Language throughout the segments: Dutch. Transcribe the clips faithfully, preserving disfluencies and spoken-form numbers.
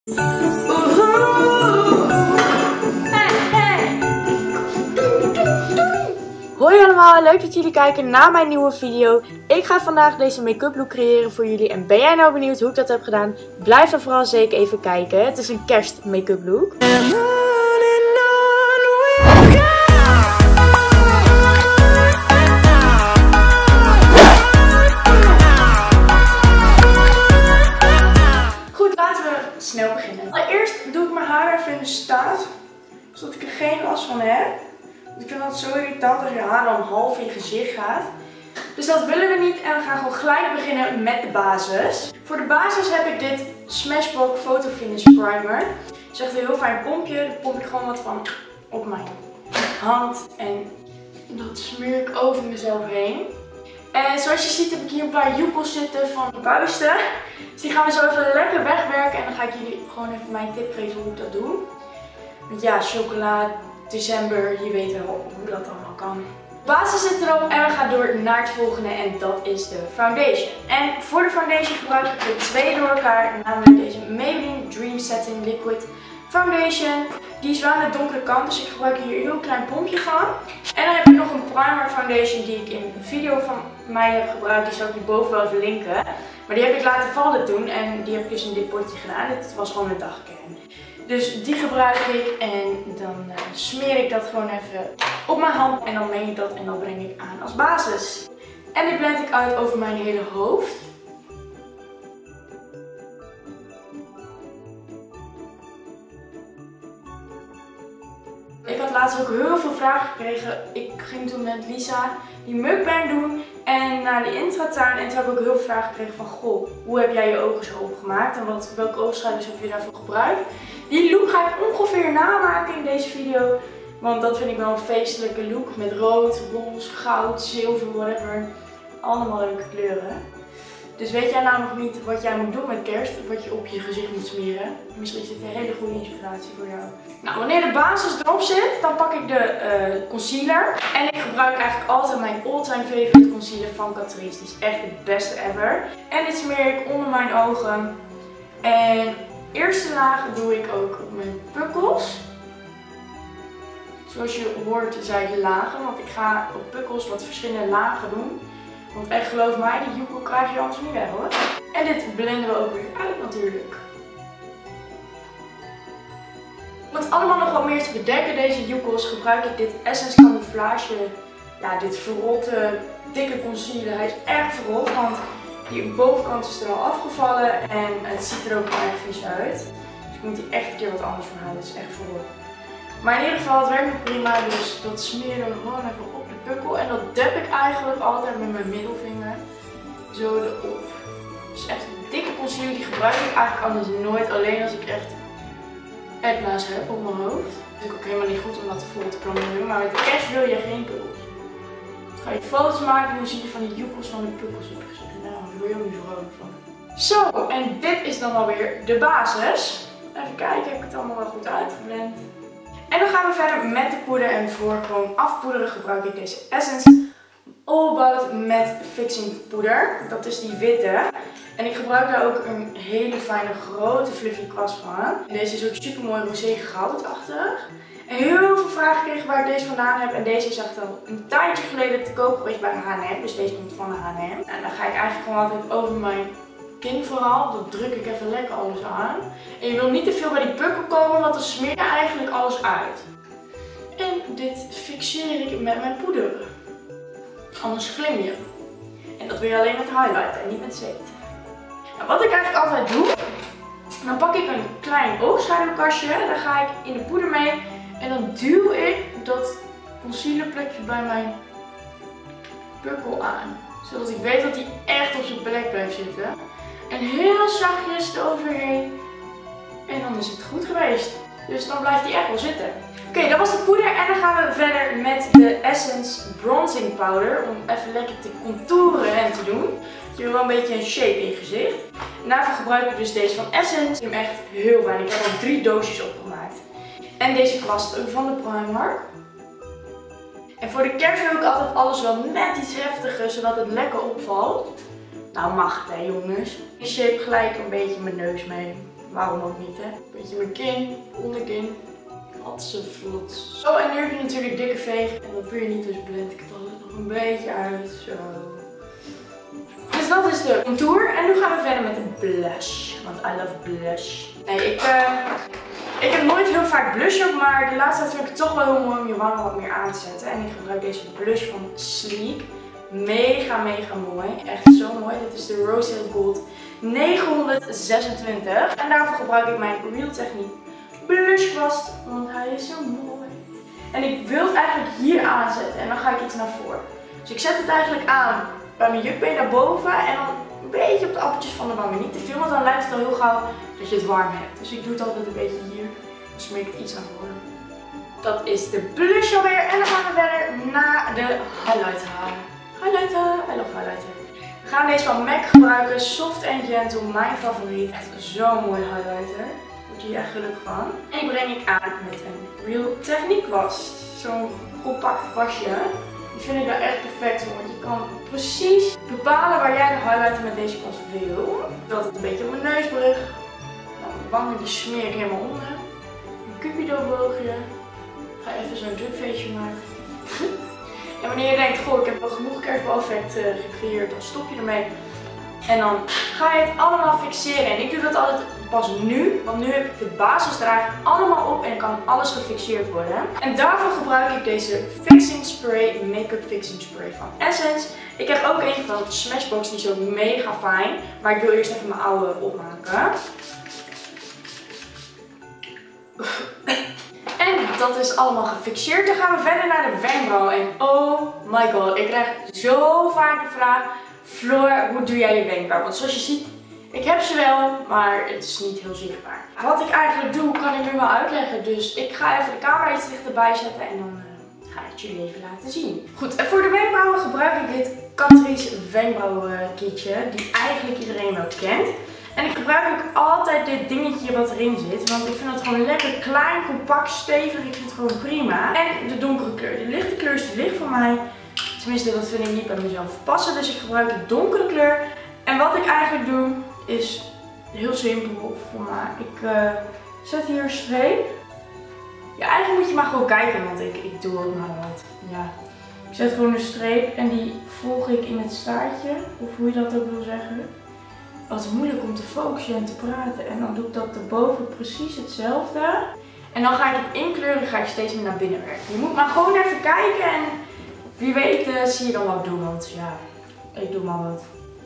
Hoi allemaal, leuk dat jullie kijken naar mijn nieuwe video. Ik ga vandaag deze make-up look creëren voor jullie. En ben jij nou benieuwd hoe ik dat heb gedaan? Blijf dan vooral zeker even kijken. Het is een kerst make-up look. Goed, laten we snel beginnen. Allereerst doe ik mijn haar even in de staat, zodat ik er geen last van heb. Ik vind dat zo irritant als je haar dan half in je gezicht gaat. Dus dat willen we niet en we gaan gewoon gelijk beginnen met de basis. Voor de basis heb ik dit Smashbox Photo Finish Primer. Het is echt een heel fijn pompje. Daar pomp ik gewoon wat van op mijn hand. En dat smeer ik over mezelf heen. En zoals je ziet heb ik hier een paar joepels zitten van de puisten. Dus die gaan we zo even lekker wegwerken. En dan ga ik jullie gewoon even mijn tip geven hoe ik dat doe. Want ja, chocola, december, je weet wel hoe dat allemaal kan. De basis zit erop en we gaan door naar het volgende en dat is de foundation. En voor de foundation gebruik ik de twee door elkaar, namelijk deze Maybelline Dream Setting Liquid Foundation. Die is wel aan de donkere kant, dus ik gebruik hier een heel klein pompje van. En dan heb ik nog een primer foundation die ik in een video van mij heb gebruikt, die zal ik hierboven wel even linken. Maar die heb ik laten vallen toen en die heb ik dus in dit potje gedaan. Dit was gewoon een dagkern. Dus die gebruik ik en dan uh, smeer ik dat gewoon even op mijn hand en dan meng ik dat en dan breng ik aan als basis. En die blend ik uit over mijn hele hoofd. Ik had laatst ook heel veel vragen gekregen. Ik ging toen met Lisa die mukbang doen en naar de intratuin. En toen heb ik ook heel veel vragen gekregen van, goh, hoe heb jij je ogen zo opgemaakt en wat, welke oogschijners heb je daarvoor gebruikt? Die look ga ik ongeveer namaken in deze video. Want dat vind ik wel een feestelijke look met rood, roze, goud, zilver, whatever. Allemaal leuke kleuren. Dus weet jij nou nog niet wat jij moet doen met kerst? Wat je op je gezicht moet smeren? Misschien is dit een hele goede inspiratie voor jou. Nou, wanneer de basis erop zit, dan pak ik de uh, concealer. En ik gebruik eigenlijk altijd mijn all-time favorite concealer van Catrice. Die is echt de beste ever. En dit smeer ik onder mijn ogen. En eerste laag doe ik ook op mijn pukkels. Zoals je hoort zijn de lagen, want ik ga op pukkels wat verschillende lagen doen. Want echt geloof mij, die joekel krijg je anders niet weg hoor. En dit blenden we ook weer uit natuurlijk. Om het allemaal nog wat meer te bedekken, deze joekels, gebruik ik dit Essence Camouflage. Ja, dit verrotte, dikke concealer. Hij is echt verrot, want die bovenkant is er al afgevallen en het ziet er ook erg vies uit. Dus ik moet hier echt een keer wat anders van halen, het is echt verrot. Maar in ieder geval, het werkt nog prima, dus dat smeren we gewoon even op de pukkel. En dat dab ik eigenlijk altijd met mijn middelvinger zo erop. Dus echt een dikke concealer, die gebruik ik eigenlijk anders nooit, alleen als ik echt acne's heb op mijn hoofd. Dat is ook helemaal niet goed om dat vol te promoten, maar met cash wil je geen pukkels. Dan ga je foto's maken en dan zie je van die joekels van de pukkels opgezet. Nou, daar word je ook niet vrolijk van. Zo, en dit is dan alweer de basis. Even kijken, heb ik het allemaal wel goed uitgeblend. En dan gaan we verder met de poeder en voor gewoon afpoederen gebruik ik deze Essence All About Matte Fixing Poeder. Dat is die witte. En ik gebruik daar ook een hele fijne grote fluffy kwast van. Deze is ook super mooi rosé goudachtig. En heel veel vragen gekregen waar ik deze vandaan heb. En deze is echt al een tijdje geleden te koop geweest bij H en M. Dus deze komt van de H en M. En dan ga ik eigenlijk gewoon altijd over mijn kin vooral. Dan druk ik even lekker alles aan. En je wil niet te veel bij die pukkel komen, want dan smeer je eigenlijk alles uit. En dit fixeer ik met mijn poeder. Anders glim je. En dat wil je alleen met highlighter en niet met zeet. Nou, wat ik eigenlijk altijd doe, dan pak ik een klein oogschaduwkastje. Daar ga ik in de poeder mee. En dan duw ik dat concealerplekje bij mijn pukkel aan. Zodat ik weet dat die echt op zijn plek blijft zitten. En heel zachtjes eroverheen. En dan is het goed geweest. Dus dan blijft die echt wel zitten. Oké, okay, dat was de poeder. En dan gaan we verder met de Essence Bronzing Powder. Om even lekker te contouren en te doen. Je wil wel een beetje een shape in je gezicht. En daarvoor gebruik ik dus deze van Essence. Ik heb hem echt heel fijn. Ik heb al drie doosjes opgemaakt. En deze kwast ook van de Primark. En voor de kerst wil ik altijd alles wel net iets heftiger, zodat het lekker opvalt. Nou mag het hè jongens. Ik shape gelijk een beetje mijn neus mee. waarom ook niet, hè? Beetje mijn kin, onderkin. Hatseflots. Zo, en nu heb je natuurlijk dikke veeg. En dat wil je niet, dus blend ik het altijd nog een beetje uit. Zo. Dus dat is de contour. En nu gaan we verder met de blush. Want I love blush. Nee, ik, uh, ik heb nooit heel vaak blush op, maar de laatste tijd vind ik het toch wel heel mooi om je wangen wat meer aan te zetten. En ik gebruik deze blush van Sleek. Mega, mega mooi. Echt zo mooi. Dit is de Rose Gold negenhonderdzesentwintig. En daarvoor gebruik ik mijn Real Technique blush kwast, want hij is zo mooi. En ik wil het eigenlijk hier aanzetten en dan ga ik iets naar voren. Dus ik zet het eigenlijk aan bij mijn jukbeen naar boven en dan een beetje op de appeltjes van de wangen. Niet te veel, want dan lijkt het al heel gauw dat je het warm hebt. Dus ik doe het altijd een beetje hier. Dan smeek ik het iets naar voren. Dat is de blush alweer. En dan gaan we verder naar de highlighter. Highlighter, I love highlighter. We gaan deze van MAC gebruiken. Soft and Gentle, mijn favoriet. Echt zo'n mooi highlighter. Word je hier echt gelukkig van. En die breng ik aan met een Real Technique kwast. Zo'n compact kwastje. Die vind ik daar echt perfect voor. Want je kan precies bepalen waar jij de highlighter met deze kwast wil. Ik doe altijd een beetje op mijn neusbrug. Nou, de wangen die smeer ik helemaal onder. Een cupido boogje. Ik ga even zo'n drupfeestje maken. En wanneer je denkt, goh, ik heb wel genoeg kerstbaleffect uh, gecreëerd, dan stop je ermee. En dan ga je het allemaal fixeren. En ik doe dat altijd pas nu, want nu heb ik de basis er eigenlijk allemaal op en kan alles gefixeerd worden. En daarvoor gebruik ik deze Fixing Spray, Make-up Fixing Spray van Essence. Ik heb ook een van de Smashbox, die is ook mega fijn. Maar ik wil eerst even mijn oude opmaken. En dat is allemaal gefixeerd. Dan gaan we verder naar de wenkbrauwen. En oh my god, ik krijg zo vaak de vraag: Floor, hoe doe jij je wenkbrauwen? Want zoals je ziet, ik heb ze wel, maar het is niet heel zichtbaar. Wat ik eigenlijk doe, kan ik nu wel uitleggen. Dus ik ga even de camera iets dichterbij zetten en dan uh, ga ik het jullie even laten zien. Goed, en voor de wenkbrauwen gebruik ik dit Catrice wenkbrauwenkitje, die eigenlijk iedereen wel kent. En ik gebruik ook altijd dit dingetje wat erin zit, want ik vind het gewoon lekker klein, compact, stevig. Ik vind het gewoon prima. En de donkere kleur. De lichte kleur is te licht voor mij. Tenminste, dat vind ik niet bij mezelf passen. Dus ik gebruik de donkere kleur. En wat ik eigenlijk doe, is heel simpel voor mij. Ik uh, zet hier een streep. Ja, eigenlijk moet je maar gewoon kijken, want ik, ik doe ook maar wat. Ja. Ik zet gewoon een streep en die volg ik in het staartje. Of hoe je dat ook wil zeggen. Het is moeilijk om te focussen en te praten. En dan doe ik dat erboven precies hetzelfde. En dan ga ik het inkleuren, ga ik steeds meer naar binnen werken. Je moet maar gewoon even kijken en wie weet uh, zie je dan wat doen. Want ja, ik doe maar wat.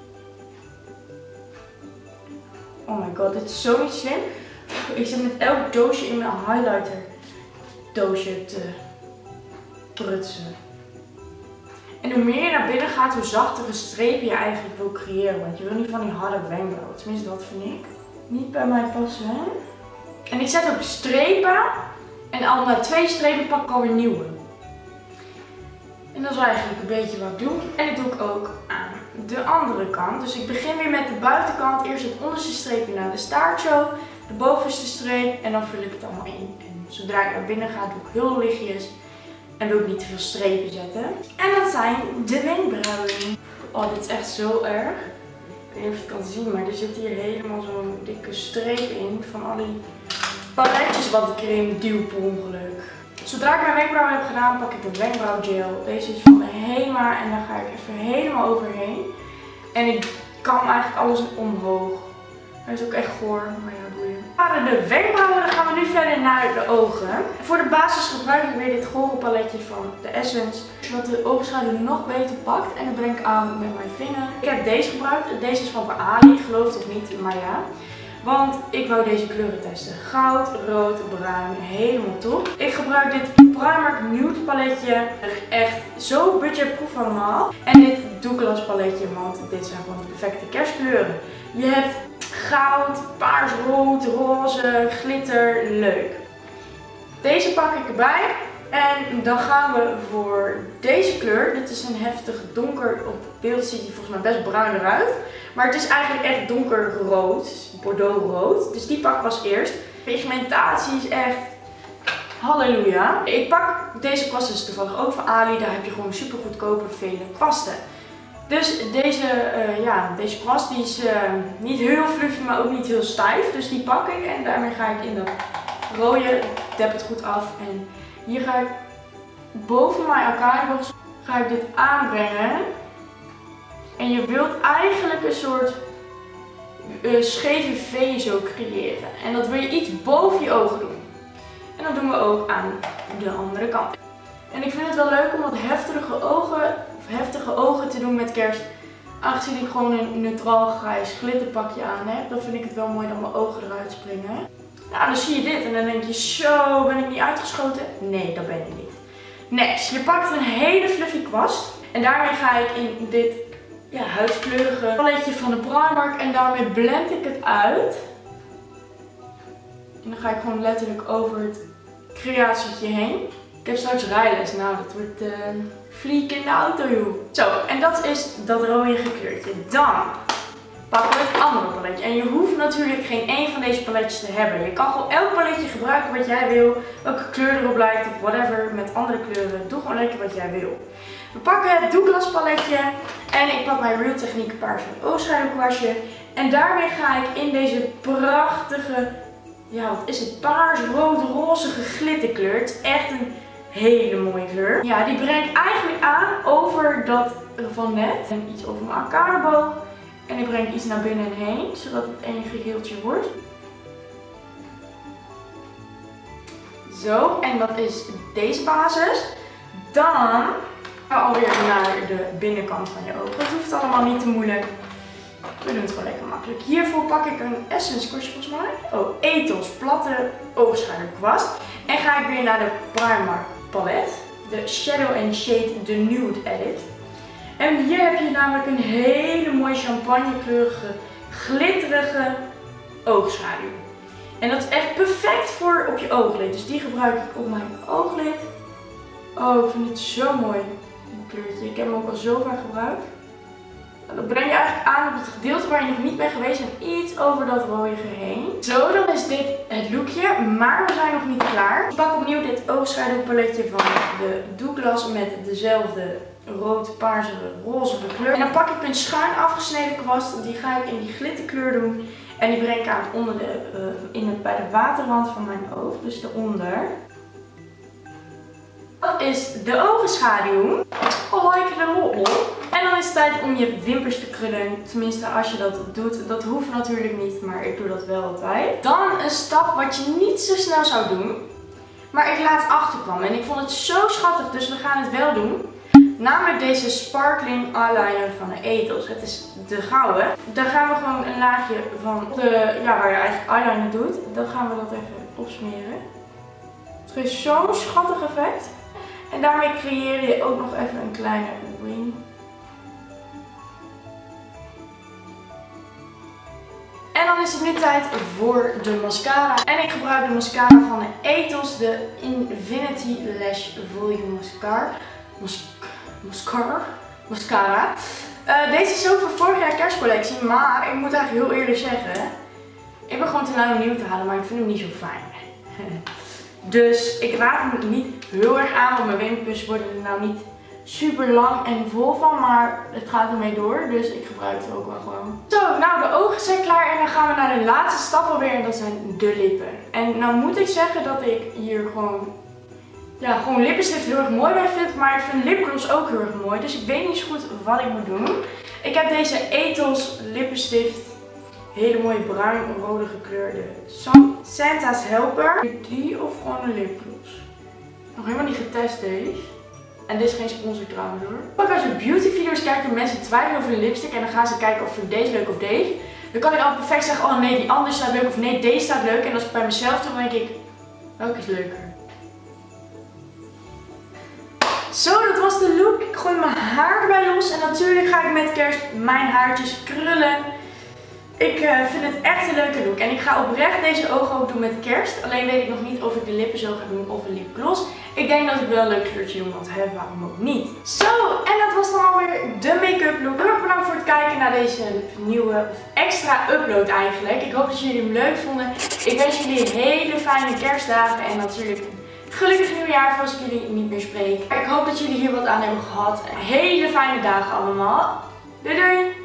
Oh my god, dit is zo niet slim. Ik zit met elk doosje in mijn highlighter doosje te prutsen. En hoe meer je naar binnen gaat, hoe zachtere strepen je eigenlijk wil creëren. Want je wil niet van die harde wenkbrauwen. Tenminste, dat vind ik niet bij mij passen. Hè? En ik zet ook strepen. En al na twee strepen pak ik alweer nieuwe. En dat is eigenlijk een beetje wat ik doe. En dat doe ik ook aan de andere kant. Dus ik begin weer met de buitenkant. Eerst het onderste streepje naar de staart zo. De bovenste streep. En dan vul ik het allemaal in. En zodra ik naar binnen ga, doe ik heel lichtjes. En wil ik niet te veel strepen zetten. En dat zijn de wenkbrauwen. Oh, dit is echt zo erg. Ik weet niet of je het kan zien, maar er zit hier helemaal zo'n dikke streep in. Van al die paletjes wat ik erin duw per ongeluk. Zodra ik mijn wenkbrauwen heb gedaan, pak ik de wenkbrauwgel. Deze is van de Hema en daar ga ik even helemaal overheen. En ik kan eigenlijk alles omhoog. Hij is ook echt goor, maar ja, boeien. Voor de wenkbrauwen, dan gaan we nu verder naar de ogen. En voor de basis gebruik ik weer dit gore paletje van de Essence. Zodat de oogschaduw nog beter pakt. En dat breng ik aan met mijn vinger. Ik heb deze gebruikt. Deze is van Ali, geloof het of niet, maar ja. Want ik wou deze kleuren testen. Goud, rood, bruin, helemaal top. Ik gebruik dit Primark Nude paletje. Echt zo budgetproof allemaal. En dit Douglas paletje, want dit zijn gewoon de perfecte kerstkleuren. Je hebt goud, paars, rood, roze, glitter, leuk. Deze pak ik erbij. En dan gaan we voor deze kleur. Dit is een heftig donker. Op beeld ziet hij volgens mij best bruin eruit. Maar het is eigenlijk echt donkerrood. Bordeauxrood. Dus die pak ik als eerst. Pigmentatie is echt halleluja. Ik pak deze kwast dus toevallig ook van Ali. Daar heb je gewoon super goedkope vele kwasten. Dus deze, uh, ja, deze kwast die is uh, niet heel fluffy, maar ook niet heel stijf. Dus die pak ik en daarmee ga ik in dat rode, dep het goed af. En hier ga ik boven mijn arcadebox ga ik dit aanbrengen. En je wilt eigenlijk een soort uh, scheve V zo creëren. En dat wil je iets boven je ogen doen. En dat doen we ook aan de andere kant. En ik vind het wel leuk om wat heftige ogen, of heftige ogen te doen met kerst. Aangezien ik gewoon een neutraal grijs glitterpakje aan heb, dan vind ik het wel mooi dat mijn ogen eruit springen. Nou, dan zie je dit en dan denk je, zo, ben ik niet uitgeschoten? Nee, dat ben je niet. Next, je pakt een hele fluffy kwast. En daarmee ga ik in dit ja, huidskleurige paletje van de Primark. En daarmee blend ik het uit. En dan ga ik gewoon letterlijk over het creatietje heen. Ik heb straks rijles, nou dat wordt uh, fliek in de auto joh. Zo, en dat is dat rode gekleurtje. Dan pakken we het andere paletje. En je hoeft natuurlijk geen één van deze paletjes te hebben. Je kan gewoon elk paletje gebruiken wat jij wil. Welke kleur erop lijkt of whatever. Met andere kleuren. Doe gewoon lekker wat jij wil. We pakken het Douglas paletje. En ik pak mijn Real Technique paarse oogschaduwkwastje. En daarmee ga ik in deze prachtige, ja wat is het, paars, rood, rozige glitterkleur. Het is echt een hele mooie kleur. Ja, die breng ik eigenlijk aan over dat van net. En iets over mijn arcadeboog. En ik breng iets naar binnen heen, zodat het één geheeltje wordt. Zo, en dat is deze basis. Dan gaan we alweer naar de binnenkant van je ogen. Het hoeft allemaal niet te moeilijk. We doen het gewoon lekker makkelijk. Hiervoor pak ik een Essence kwastje volgens mij. Oh, Ethos platte oogschaduwkwast. En ga ik weer naar de Primark palet. De Shadow and Shade The Nude Edit. En hier heb je namelijk een hele mooie champagnekleurige, glitterige oogschaduw. En dat is echt perfect voor op je ooglid. Dus die gebruik ik op mijn ooglid. Oh, ik vind het zo mooi, een kleurtje. Ik heb hem ook al zo vaak gebruikt. En dat breng je eigenlijk aan op het gedeelte waar je nog niet bent geweest en iets over dat rooige heen. Zo, dan is dit het lookje, maar we zijn nog niet klaar. Ik pak opnieuw dit oogschaduwpaletje van de Douglas met dezelfde rood, paarse, rozige kleur. En dan pak ik een schuin afgesneden kwast. Die ga ik in die glitterkleur doen. En die breng ik aan onder de, uh, in het, bij de waterrand van mijn oog. Dus eronder. Dat is de ogenschaduw. Oh, like the roll. En dan is het tijd om je wimpers te krullen. Tenminste, als je dat doet. Dat hoeft natuurlijk niet, maar ik doe dat wel altijd. Dan een stap wat je niet zo snel zou doen. Maar ik laat achterkwam. En ik vond het zo schattig, dus we gaan het wel doen. Namelijk deze sparkling eyeliner van de Ethos. Het is de gouden. Daar gaan we gewoon een laagje van de, ja, waar je eigenlijk eyeliner doet. Dan gaan we dat even opsmeren. Het geeft zo'n schattig effect. En daarmee creëer je ook nog even een kleine wing. En dan is het nu tijd voor de mascara. En ik gebruik de mascara van de Ethos, de Infinity Lash Volume Mascara. Mas mascara. Mascara. Uh, deze is ook van vorig jaar kerstcollectie, maar ik moet eigenlijk heel eerlijk zeggen, ik ben gewoon te lui om nieuw te halen, maar ik vind hem niet zo fijn. Dus ik raad hem niet heel erg aan, want mijn wimpers worden er nou niet super lang en vol van, maar het gaat ermee door, dus ik gebruik het ook wel gewoon. Zo, nou de ogen zijn klaar en dan gaan we naar de laatste stap alweer en dat zijn de lippen. En nou moet ik zeggen dat ik hier gewoon, ja, gewoon lippenstift heel erg mooi bij vind, maar ik vind lipgloss ook heel erg mooi, dus ik weet niet zo goed wat ik moet doen. Ik heb deze Ethos lippenstift, hele mooie bruin-rode gekleurde Santa's Helper. Die of gewoon een lipgloss? Nog helemaal niet getest deze. En dit is geen sponsor trouwens hoor. Ook als je beauty video's kijkt en mensen twijfelen over een lipstick en dan gaan ze kijken of vind deze leuk of deze. Dan kan ik al perfect zeggen, oh nee die andere staat leuk of nee deze staat leuk. En als ik bij mezelf doe, dan denk ik, welke is leuker? Zo, dat was de look. Ik gooi mijn haar erbij los en natuurlijk ga ik met kerst mijn haartjes krullen. Ik uh, vind het echt een leuke look en ik ga oprecht deze ogen ook doen met kerst. Alleen weet ik nog niet of ik de lippen zo ga doen of een lipgloss. Ik denk dat ik wel een leuk kleurtje doen, want hè, waarom ook niet. Zo, en dat was dan alweer de make-up look. Heel erg bedankt voor het kijken naar deze nieuwe extra upload eigenlijk. Ik hoop dat jullie hem leuk vonden. Ik wens jullie hele fijne kerstdagen en natuurlijk een gelukkig nieuwjaar voor als ik jullie niet meer spreek. Ik hoop dat jullie hier wat aan hebben gehad. Hele fijne dagen allemaal. Doei doei!